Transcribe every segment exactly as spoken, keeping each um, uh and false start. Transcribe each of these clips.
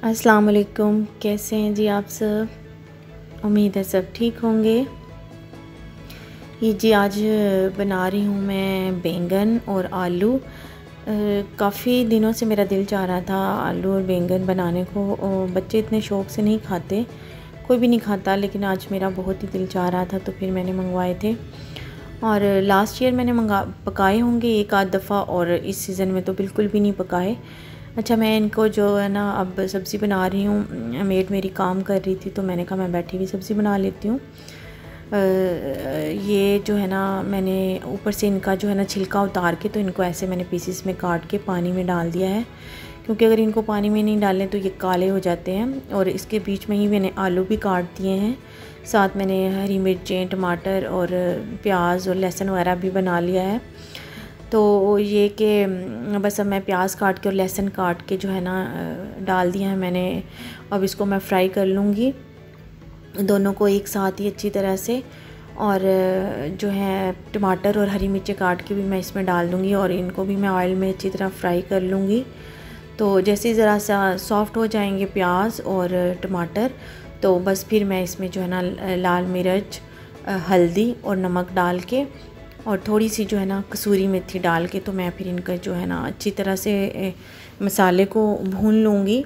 अस्सलाम वालेकुम, कैसे हैं जी आप सब। उम्मीद है सब ठीक होंगे। ये जी आज बना रही हूँ मैं बैंगन और आलू। काफ़ी दिनों से मेरा दिल चाह रहा था आलू और बैंगन बनाने को। बच्चे इतने शौक़ से नहीं खाते, कोई भी नहीं खाता, लेकिन आज मेरा बहुत ही दिल चाह रहा था तो फिर मैंने मंगवाए थे। और लास्ट ईयर मैंने मंगा पकाए होंगे एक आध दफ़ा, और इस सीज़न में तो बिल्कुल भी नहीं पकाए। अच्छा, मैं इनको जो है ना अब सब्ज़ी बना रही हूँ। मेड मेरी काम कर रही थी तो मैंने कहा मैं बैठी हुई सब्ज़ी बना लेती हूँ। ये जो है ना मैंने ऊपर से इनका जो है ना छिलका उतार के तो इनको ऐसे मैंने पीसेस में काट के पानी में डाल दिया है, क्योंकि अगर इनको पानी में नहीं डालें तो ये काले हो जाते हैं। और इसके बीच में ही मैंने आलू भी काट दिए हैं, साथ मैंने हरी मिर्चें, टमाटर और प्याज और लहसुन वगैरह भी बना लिया है। तो ये कि बस अब मैं प्याज काट के और लहसुन काट के जो है ना डाल दिया है मैंने। अब इसको मैं फ्राई कर लूँगी दोनों को एक साथ ही अच्छी तरह से। और जो है टमाटर और हरी मिर्चें काट के भी मैं इसमें डाल दूँगी और इनको भी मैं ऑयल में अच्छी तरह फ्राई कर लूँगी। तो जैसे ज़रा सा सॉफ़्ट हो जाएंगे प्याज और टमाटर, तो बस फिर मैं इसमें जो है ना लाल मिर्च, हल्दी और नमक डाल के और थोड़ी सी जो है ना कसूरी मेथी डाल के तो मैं फिर इनका जो है ना अच्छी तरह से मसाले को भून लूँगी।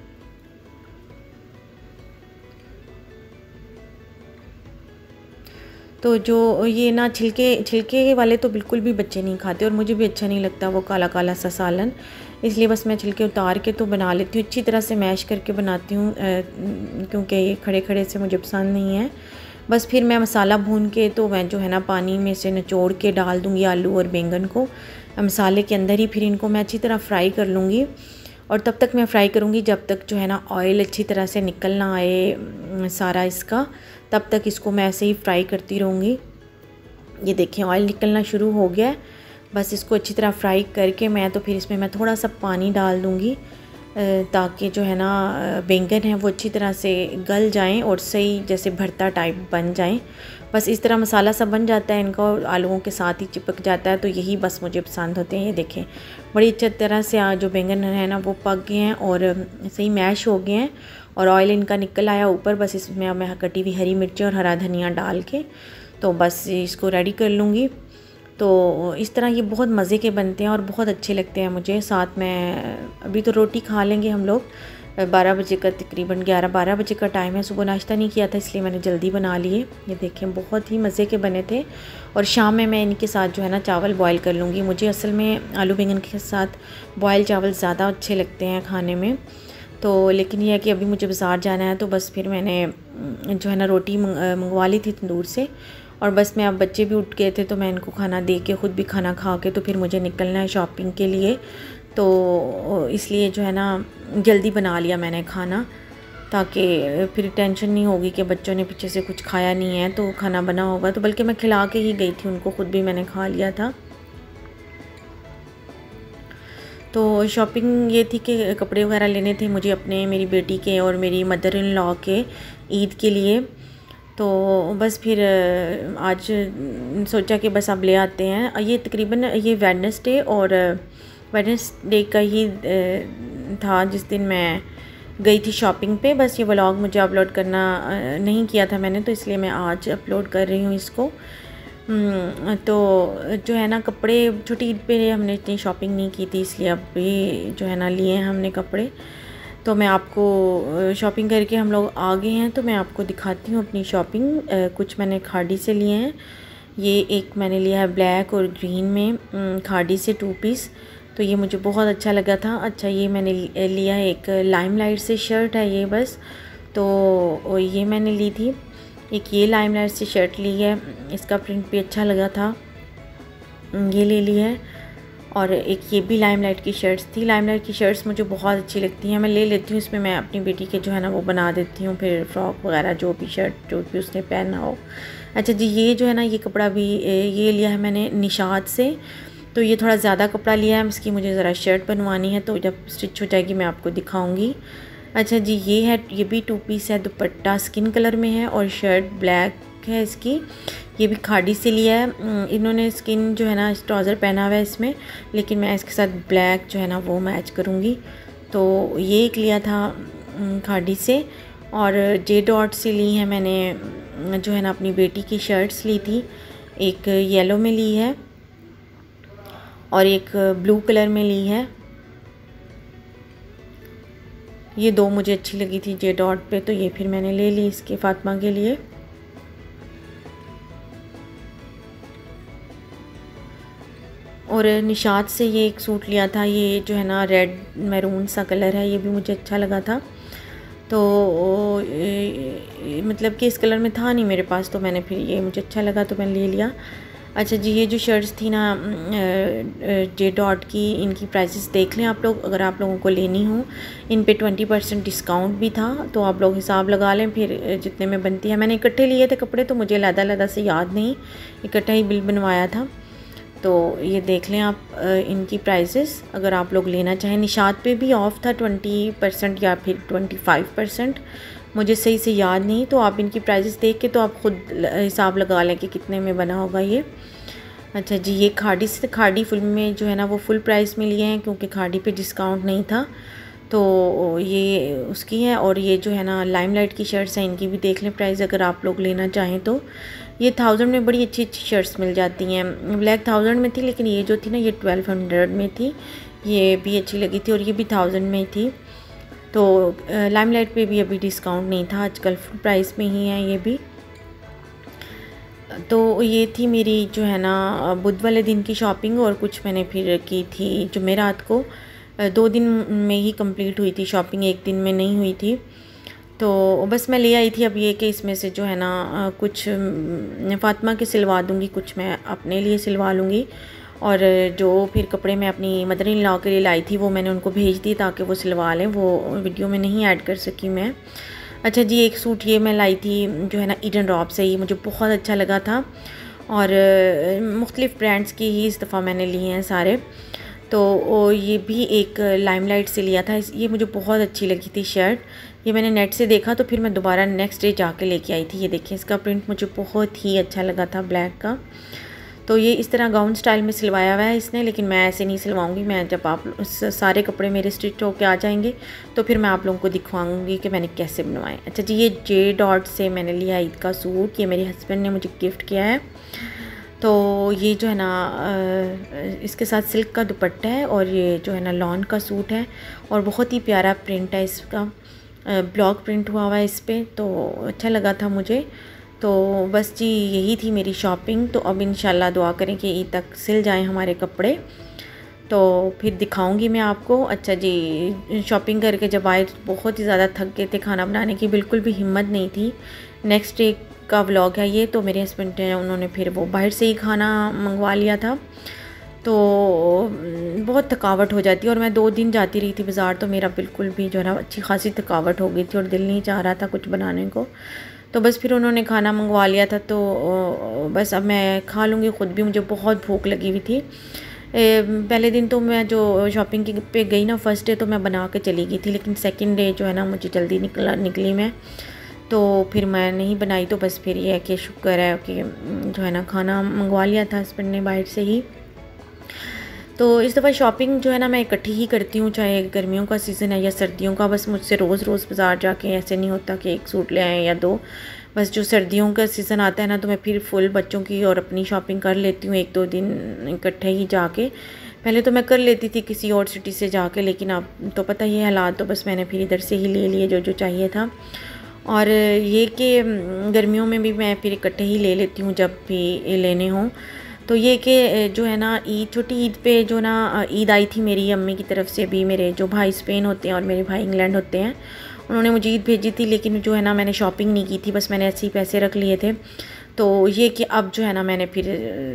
तो जो ये ना छिलके छिलके वाले तो बिल्कुल भी बच्चे नहीं खाते और मुझे भी अच्छा नहीं लगता वो काला काला सा सालन, इसलिए बस मैं छिलके उतार के तो बना लेती हूँ। अच्छी तरह से मैश करके बनाती हूँ क्योंकि ये खड़े खड़े से मुझे पसंद नहीं है। बस फिर मैं मसाला भून के तो मैं जो है ना पानी में से निचोड़ के डाल दूँगी आलू और बैंगन को मसाले के अंदर ही। फिर इनको मैं अच्छी तरह फ्राई कर लूँगी और तब तक मैं फ्राई करूँगी जब तक जो है ना ऑयल अच्छी तरह से निकल ना आए सारा इसका, तब तक इसको मैं ऐसे ही फ्राई करती रहूँगी। ये देखिए ऑयल निकलना शुरू हो गया है। बस इसको अच्छी तरह फ्राई करके मैं तो फिर इसमें मैं थोड़ा सा पानी डाल दूँगी ताकि जो है ना बैंगन है वो अच्छी तरह से गल जाएं और सही जैसे भरता टाइप बन जाएं। बस इस तरह मसाला सब बन जाता है इनका और आलूओं के साथ ही चिपक जाता है, तो यही बस मुझे पसंद होते हैं। ये देखें बड़ी अच्छी तरह से जो बैंगन है ना वो पक गए हैं और सही मैश हो गए हैं और ऑयल इनका निकल आया ऊपर। बस इसमें अब मैं कटी हुई हरी मिर्ची और हरा धनिया डाल के तो बस इसको रेडी कर लूँगी। तो इस तरह ये बहुत मज़े के बनते हैं और बहुत अच्छे लगते हैं मुझे। साथ में अभी तो रोटी खा लेंगे हम लोग, बारह बजे का तकरीबन ग्यारह बारह बजे का टाइम है। सुबह नाश्ता नहीं किया था इसलिए मैंने जल्दी बना लिए। ये देखें बहुत ही मज़े के बने थे। और शाम में मैं इनके साथ जो है ना चावल बॉयल कर लूँगी। मुझे असल में आलू बैंगन के साथ बॉयल चावल ज़्यादा अच्छे लगते हैं खाने में। तो लेकिन यह है कि अभी मुझे बाज़ार जाना है तो बस फिर मैंने जो है ना रोटी मंगवा ली थी तंदूर से। और बस मैं अब बच्चे भी उठ गए थे तो मैं इनको खाना दे के ख़ुद भी खाना खा के तो फिर मुझे निकलना है शॉपिंग के लिए। तो इसलिए जो है ना जल्दी बना लिया मैंने खाना, ताकि फिर टेंशन नहीं होगी कि बच्चों ने पीछे से कुछ खाया नहीं है तो खाना बना होगा। तो बल्कि मैं खिला के ही गई थी उनको, ख़ुद भी मैंने खा लिया था। तो शॉपिंग ये थी कि कपड़े वगैरह लेने थे मुझे अपने, मेरी बेटी के और मेरी मदर इन लॉ के ईद के लिए। तो बस फिर आज सोचा कि बस अब ले आते हैं। ये तकरीबन ये वेडनेसडे और वेडनेसडे का ही था जिस दिन मैं गई थी शॉपिंग पे। बस ये व्लॉग मुझे अपलोड करना नहीं किया था मैंने, तो इसलिए मैं आज अपलोड कर रही हूँ इसको। तो जो है ना कपड़े छोटी ईद पे हमने इतनी शॉपिंग नहीं की थी, इसलिए अब भी जो है ना लिए हैं हमने कपड़े। तो मैं आपको शॉपिंग करके हम लोग आ गए हैं तो मैं आपको दिखाती हूँ अपनी शॉपिंग। कुछ मैंने खाड़ी से लिए हैं। ये एक मैंने लिया है ब्लैक और ग्रीन में खाड़ी से टू पीस, तो ये मुझे बहुत अच्छा लगा था। अच्छा, ये मैंने लिया है एक लाइमलाइट से शर्ट है ये, बस तो ये मैंने ली थी। एक ये लाइमलाइट से शर्ट ली है, इसका प्रिंट भी अच्छा लगा था, ये ले ली है। और एक ये भी लाइमलाइट की शर्ट्स थी। लाइमलाइट की शर्ट्स मुझे बहुत अच्छी लगती हैं, मैं ले लेती हूँ। इसमें मैं अपनी बेटी के जो है ना वो बना देती हूँ फिर फ्रॉक वगैरह, जो भी शर्ट जो भी उसने पहना हो। अच्छा जी, ये जो है ना ये कपड़ा भी ये लिया है मैंने निशात से। तो ये थोड़ा ज़्यादा कपड़ा लिया है, इसकी मुझे ज़रा शर्ट बनवानी है, तो जब स्टिच हो जाएगी मैं आपको दिखाऊँगी। अच्छा जी, ये है, ये भी टू पीस है, दुपट्टा स्किन कलर में है और शर्ट ब्लैक है इसकी। ये भी खाड़ी से लिया है। इन्होंने स्किन जो है ना ट्राउज़र पहना हुआ है इसमें, लेकिन मैं इसके साथ ब्लैक जो है ना वो मैच करूँगी। तो ये एक लिया था खाड़ी से, और जे डॉट से ली है मैंने जो है ना अपनी बेटी की शर्ट्स ली थी। एक येलो में ली है और एक ब्लू कलर में ली है। ये दो मुझे अच्छी लगी थी जे डॉट पे, तो ये फिर मैंने ले ली इसके फातिमा के लिए। और निशात से ये एक सूट लिया था, ये जो है ना रेड मैरून सा कलर है, ये भी मुझे अच्छा लगा था। तो ए, मतलब कि इस कलर में था नहीं मेरे पास, तो मैंने फिर ये मुझे अच्छा लगा तो मैंने ले लिया। अच्छा जी, ये जो शर्ट्स थी ना जे डॉट की, इनकी प्राइसेस देख लें आप लोग, अगर आप लोगों को लेनी हो। इन पे ट्वेंटी परसेंट डिस्काउंट भी था, तो आप लोग हिसाब लगा लें फिर जितने में बनती है। मैंने इकट्ठे लिए थे कपड़े, तो मुझे लदा लदा से याद नहीं, इकट्ठा ही बिल बनवाया था। तो ये देख लें आप इनकी प्राइसेस, अगर आप लोग लेना चाहें। निशात पे भी ऑफ़ था ट्वेंटी परसेंट या फिर ट्वेंटी फाइव परसेंट, मुझे सही से याद नहीं। तो आप इनकी प्राइसेस देख के तो आप ख़ुद हिसाब लगा लें कि कितने में बना होगा ये। अच्छा जी, ये खाड़ी से खाड़ी फुल में जो है ना वो फुल प्राइस में लिए हैं, क्योंकि खाड़ी पे डिस्काउंट नहीं था, तो ये उसकी है। और ये जो है ना लाइमलाइट की शर्ट्स हैं, इनकी भी देख लें प्राइस, अगर आप लोग लेना चाहें तो। ये थाउजेंड में बड़ी अच्छी अच्छी शर्ट्स मिल जाती हैं। ब्लैक थाउजेंड में थी, लेकिन ये जो थी ना ये ट्वेल्व हंड्रेड में थी, ये भी अच्छी लगी थी। और ये भी थाउजेंड में थी। तो लाइमलाइट पे भी अभी डिस्काउंट नहीं था, आजकल फुल प्राइस में ही है ये भी। तो ये थी मेरी जो है ना बुध वाले दिन की शॉपिंग। और कुछ मैंने फिर की थी जुमेरात को, दो दिन में ही कंप्लीट हुई थी शॉपिंग, एक दिन में नहीं हुई थी। तो बस मैं ले आई थी। अब ये कि इसमें से जो है ना कुछ फातिमा के सिलवा दूँगी, कुछ मैं अपने लिए सिलवा लूँगी। और जो फिर कपड़े मैं अपनी मदर इन लॉ के लिए लाई थी वो मैंने उनको भेज दी ताकि वो सिलवा लें, वो वीडियो में नहीं ऐड कर सकी मैं। अच्छा जी, एक सूट ये मैं लाई थी जो है ना ईडन रॉब से, ही मुझे बहुत अच्छा लगा था। और मुख्तलिफ़ ब्रांड्स की ही इस दफ़ा मैंने लिए हैं सारे। तो ये भी एक लाइमलाइट से लिया था, ये मुझे बहुत अच्छी लगी थी शर्ट। ये मैंने नेट से देखा तो फिर मैं दोबारा नेक्स्ट डे जाके लेके आई थी। ये देखिए, इसका प्रिंट मुझे बहुत ही अच्छा लगा था ब्लैक का। तो ये इस तरह गाउन स्टाइल में सिलवाया हुआ है इसने, लेकिन मैं ऐसे नहीं सिलवाऊंगी। मैं जब आप सारे कपड़े मेरे स्टिच होके आ जाएंगे तो फिर मैं आप लोगों को दिखवाऊंगी कि मैंने कैसे बनवाए। अच्छा जी, ये जे डॉट से मैंने लिया ईद का सूट, ये मेरे हस्बैंड ने मुझे गिफ्ट किया है। तो ये जो है ना इसके साथ सिल्क का दुपट्टा है, और ये जो है ना लॉन का सूट है, और बहुत ही प्यारा प्रिंट है इसका, ब्लॉक प्रिंट हुआ हुआ है इस पर, तो अच्छा लगा था मुझे। तो बस जी, यही थी मेरी शॉपिंग। तो अब इंशाल्लाह दुआ करें कि ईद तक सिल जाएं हमारे कपड़े, तो फिर दिखाऊंगी मैं आपको। अच्छा जी, शॉपिंग करके जब आए बहुत ही ज़्यादा थक गए थे, खाना बनाने की बिल्कुल भी हिम्मत नहीं थी। नेक्स्ट डे का व्लॉग है ये। तो मेरे हस्बैंड ने उन्होंने फिर वो बाहर से ही खाना मंगवा लिया था, तो बहुत थकावट हो जाती है। और मैं दो दिन जाती रही थी बाज़ार, तो मेरा बिल्कुल भी जो है ना अच्छी खासी थकावट हो गई थी और दिल नहीं चाह रहा था कुछ बनाने को। तो बस फिर उन्होंने खाना मंगवा लिया था, तो बस अब मैं खा लूँगी ख़ुद भी, मुझे बहुत भूख लगी हुई थी। पहले दिन तो मैं जो शॉपिंग की पे गई ना, फ़र्स्ट डे तो मैं बना के चली गई थी, लेकिन सेकंड डे जो है ना मुझे जल्दी निकला निकली मैं, तो फिर मैं नहीं बनाई। तो बस फिर ये है कि शुक्र है कि जो है ना खाना मंगवा लिया था हस्बैंड ने बाहर से ही। तो इस दफ़ा शॉपिंग जो है ना मैं इकट्ठी ही करती हूँ, चाहे गर्मियों का सीज़न है या सर्दियों का। बस मुझसे रोज़ रोज़ बाज़ार जाके ऐसे नहीं होता कि एक सूट ले आएँ या दो। बस जो सर्दियों का सीज़न आता है ना, तो मैं फिर फुल बच्चों की और अपनी शॉपिंग कर लेती हूँ एक दो दिन इकट्ठे ही जाके। पहले तो मैं कर लेती थी किसी और सिटी से जाके, लेकिन अब तो पता ही है हालात, तो बस मैंने फिर इधर से ही ले लिए जो जो चाहिए था। और ये कि गर्मियों में भी मैं फिर इकट्ठे ही ले लेती हूँ जब भी लेने हों। तो ये कि जो है ना ईद, छोटी ईद पे जो ना ईद आई थी मेरी अम्मी की तरफ से भी, मेरे जो भाई स्पेन होते हैं और मेरे भाई इंग्लैंड होते हैं, उन्होंने मुझे ईद भेजी थी, लेकिन जो है ना मैंने शॉपिंग नहीं की थी, बस मैंने ऐसे ही पैसे रख लिए थे। तो ये कि अब जो है ना मैंने फिर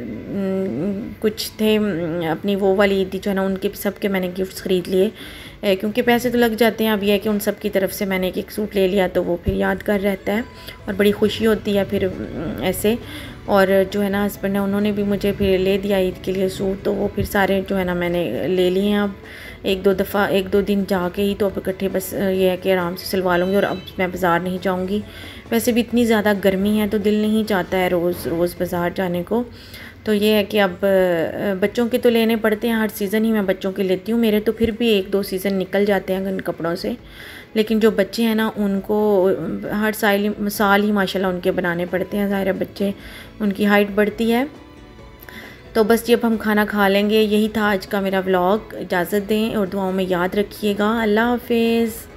कुछ थे अपनी वो वाली ईद जो है ना उनके सब के मैंने गिफ्ट्स ख़रीद लिए, क्योंकि पैसे तो लग जाते हैं। अब यह है कि उन सब की तरफ से मैंने एक एक सूट ले लिया, तो वो फिर यादगार रहता है और बड़ी खुशी होती है फिर ऐसे। और जो है ना हस्बैंड ने उन्होंने भी मुझे फिर ले दिया ईद के लिए सूट, तो वो फिर सारे जो है ना मैंने ले लिए हैं। अब एक दो दफ़ा एक दो दिन जाके ही तो अब इकट्ठे बस ये है कि आराम से सिलवा लूँगी, और अब मैं बाज़ार नहीं जाऊँगी। वैसे भी इतनी ज़्यादा गर्मी है तो दिल नहीं चाहता है रोज़ रोज़ बाज़ार जाने को, तो ये है कि अब बच्चों के तो लेने पड़ते हैं, हर सीज़न ही मैं बच्चों के लेती हूँ। मेरे तो फिर भी एक दो सीज़न निकल जाते हैं उन कपड़ों से, लेकिन जो बच्चे हैं ना उनको हर साल साल ही माशाल्लाह उनके बनाने पड़ते हैं। ज़ाहिर है बच्चे, उनकी हाइट बढ़ती है। तो बस जब हम खाना खा लेंगे। यही था आज का मेरा व्लॉग। इजाज़त दें और दुआओं में याद रखिएगा। अल्लाह हाफिज़।